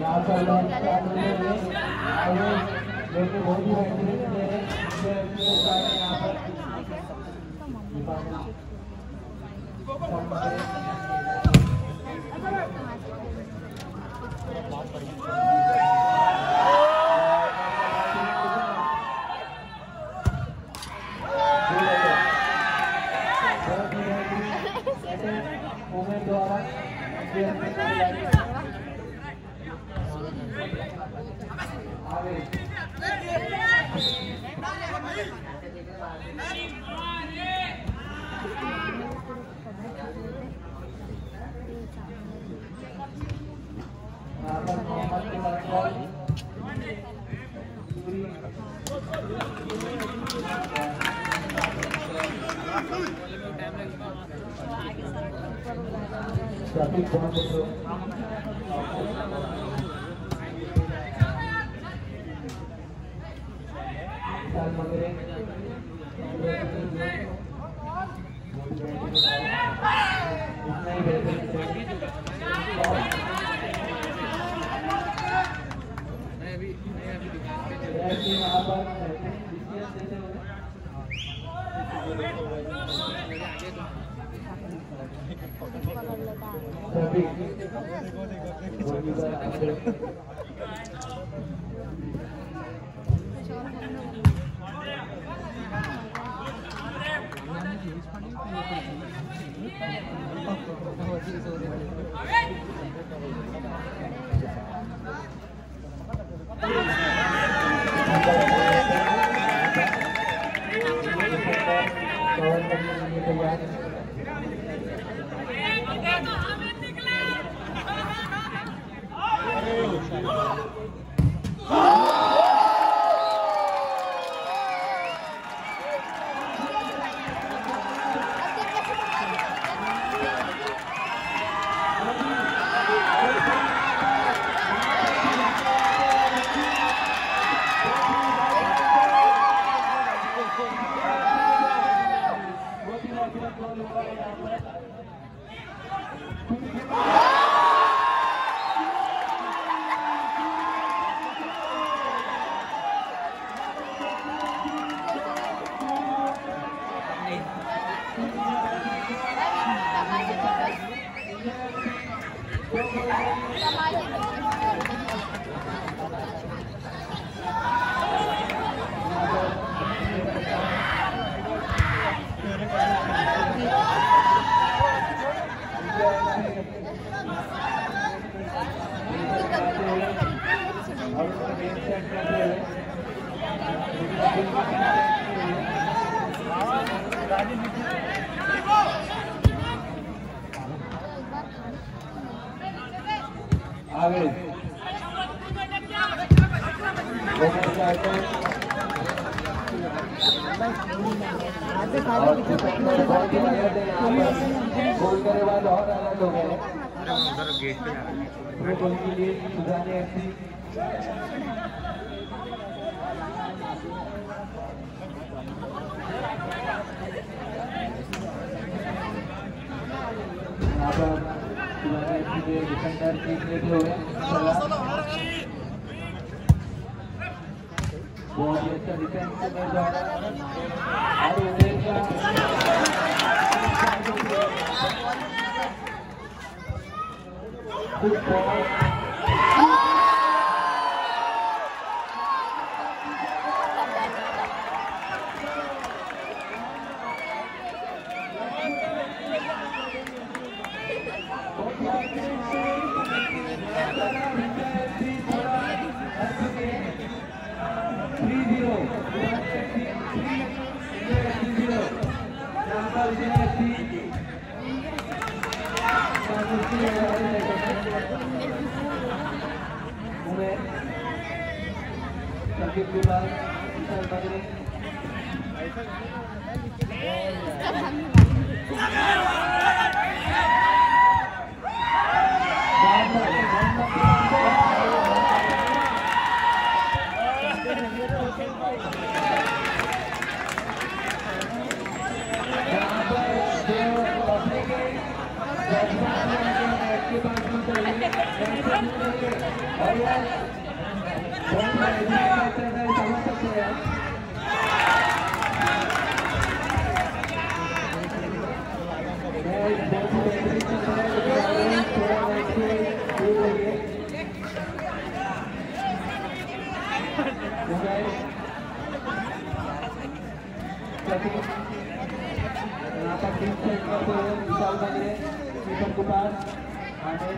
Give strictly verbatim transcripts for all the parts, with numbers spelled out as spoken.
Thank you. यहाँ पर team change करते हुए विशाल बगरे कीपर के पास आने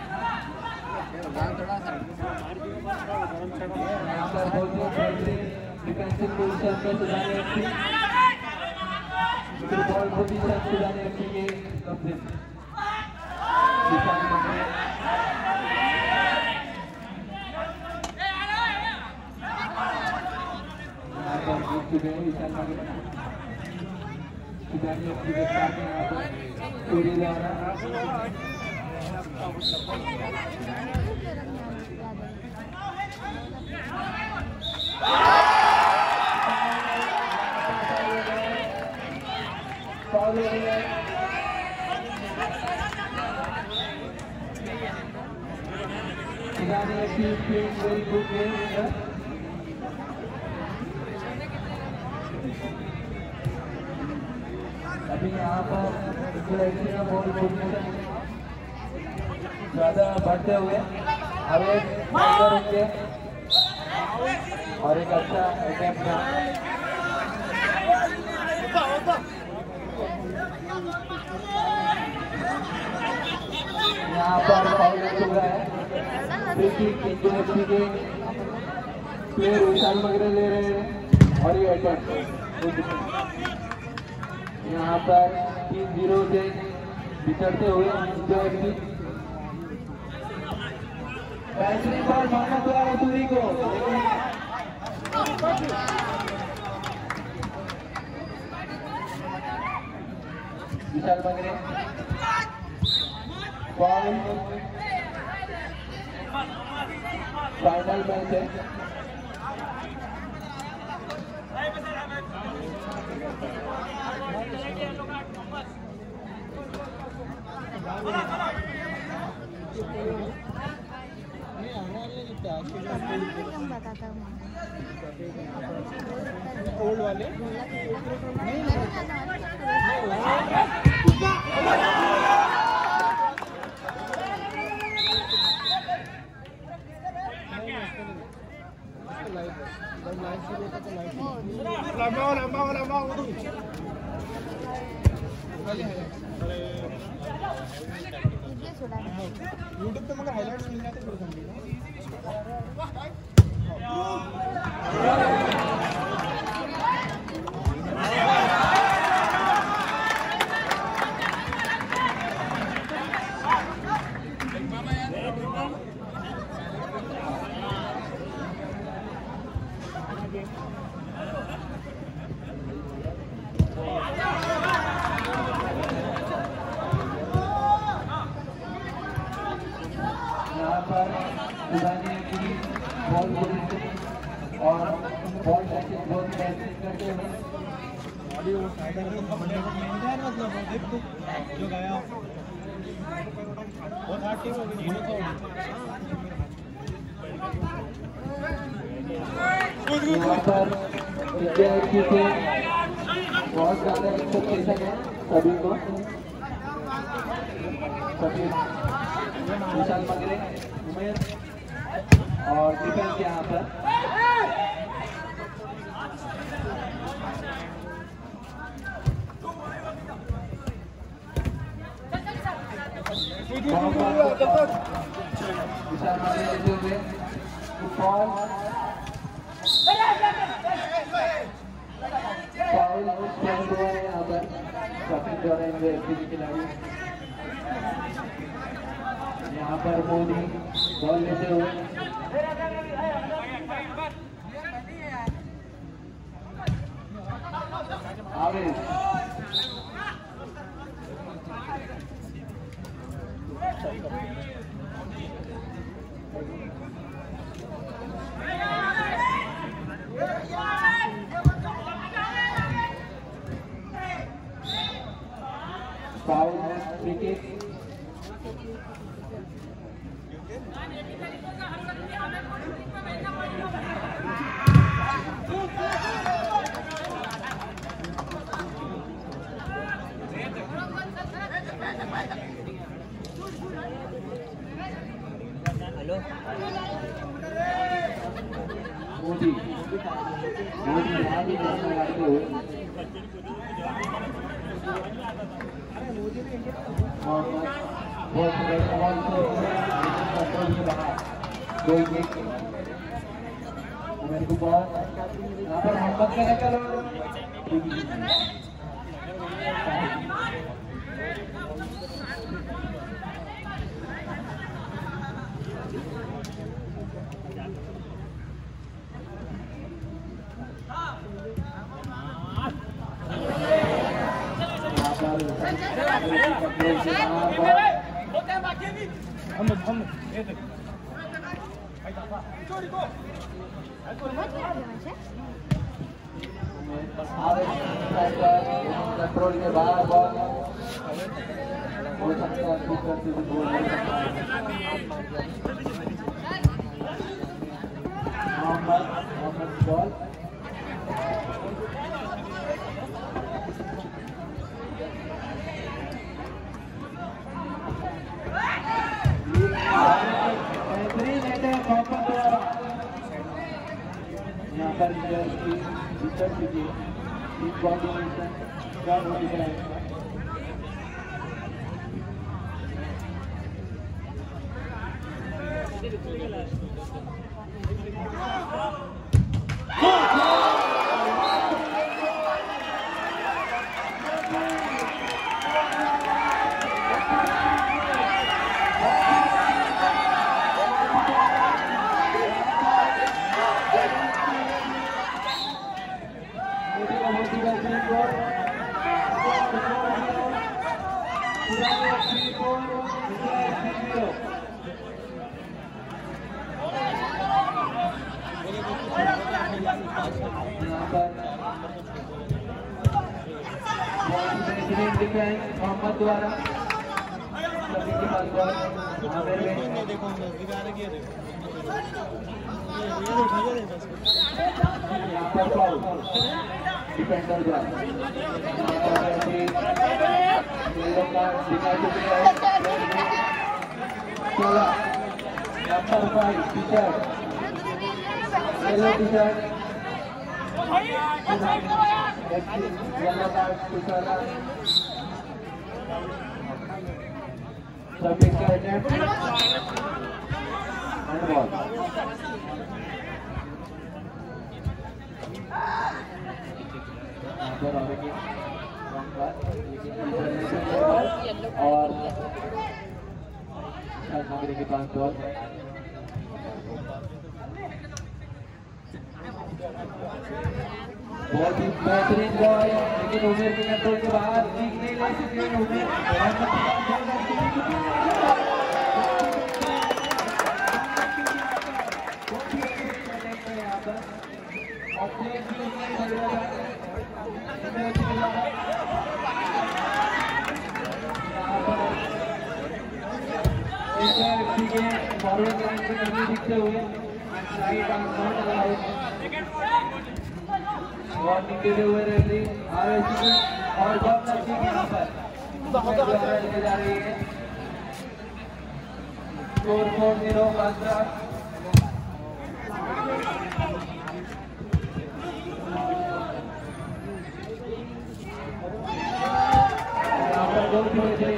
यहाँ पर बहुत बेहतरीन डिफेंसिव पोजीशन में सुधारने की बॉल पोजीशन सुधारने की ये कंप्लीट विशाल बगरे यहाँ पर जीत चुके हैं विशाल बगरे सुधारने की व्यवस्था में यहाँ पर पूरी द्वारा very good game here. अभी यहाँ पर बॉल पोजीशन ज़्यादा बढ़ते हुए अब एक होंगे और एक अच्छा अटैम्प्ट था। यहाँ पर फाउल हो चुका है। के प्लेयर विशाल बगरे ले रहे हैं और ये अटैक यहाँ पर तीन जीरो से बिछड़ते हुए बेहतरीन बॉल मारना पड़ा रसूरी को Vishal Bagre ball final match है। ओल्ड वाले लंबा लंबा लंबा यूट्यूब पे मगर हाइलाइट्स मिल जाते हैं और बॉल टैचिंग बहुत बेहतरीन करते हैं जो गया बहुत हार्ड टीम होगी यहाँ पर विद्यार्थी से बहुत ज़्यादा एक्सपेक्टेशन है सभी को सभी विशाल बगरे उमेर और डिफेंस यहाँ पर विशाल बगरे लेते हुए बॉल फाउल स्पेंड हुआ है यहाँ पर काफी द्वारा एफसी के खिलाड़ी यहाँ पर मोदी बॉल लेते हुए आवेश फाउल है, free kick hello Modi Modi यहाँ भी जाने वाले हो बहुत सवाल से कंट्रोल से बाहर कोई एक मेरे को बहुत यहाँ पर मोहम्मद का नकल कंट्रोल के बाहर बॉल हो सकता है करते हुए गोल हो सकता है मोहम्मद मोहम्मद बॉल बेहतरीन है मोहम्मद द्वारा यहाँ पर विकेट कीजिए इस कॉम्बिनेशन क्या होती है मोहम्मद द्वारा सभी के पास बॉल डिफेंडर द्वारा number five T shirt yellow T shirt yellow card दूसरा सभी का अटैक एंड बॉल नंबर आगे और नगरी के पास बॉल बहुत ही बेहतरीन बॉल लेकिन उमेर के कंट्रोल के बाहर ठीक नहीं ले सके उमेर फॉरवर्ड लाइन पे नहीं दिखते हुए right arm not allowed warning देते हुए रेफरी आरएससी और बहुत अच्छी यहाँ पर द्वारा लेके जा रही है स्कोर फोर जीरो बांद्रा यहाँ पर दो थोड़े से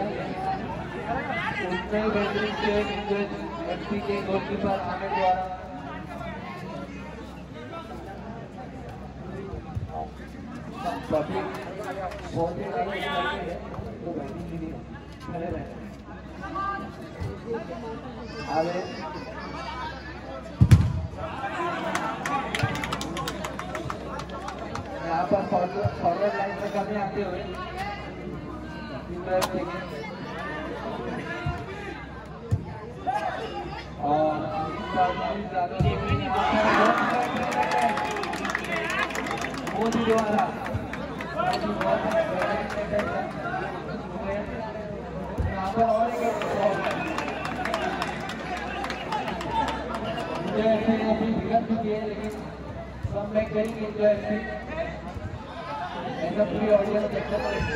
उसमें बेहतरीन खेल एमपी के गोलकीपर आमिर द्वारा पब्लिक बहुत ही ज्यादा है तो बैटिंग के लिए खड़े रहे आगे यहाँ पर फॉरवर्ड लाइन में कमी आते हुए और मोदी द्वारा और ऐसे अभी विकल्प भी किए लेकिन कम बैक करेंगे जो ऐसे ऐसा पूरी ऑडियंस देखते पड़ेगी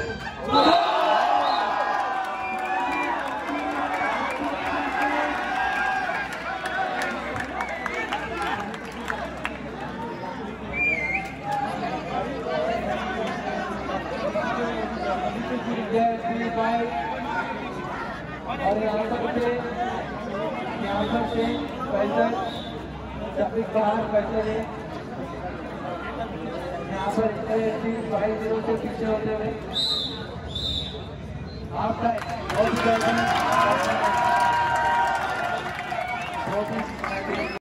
से पैंसठ छब्बीस बाहर पैसे ले यहाँ पर बाईस दिनों से पीछे होते हुए आपका बहुत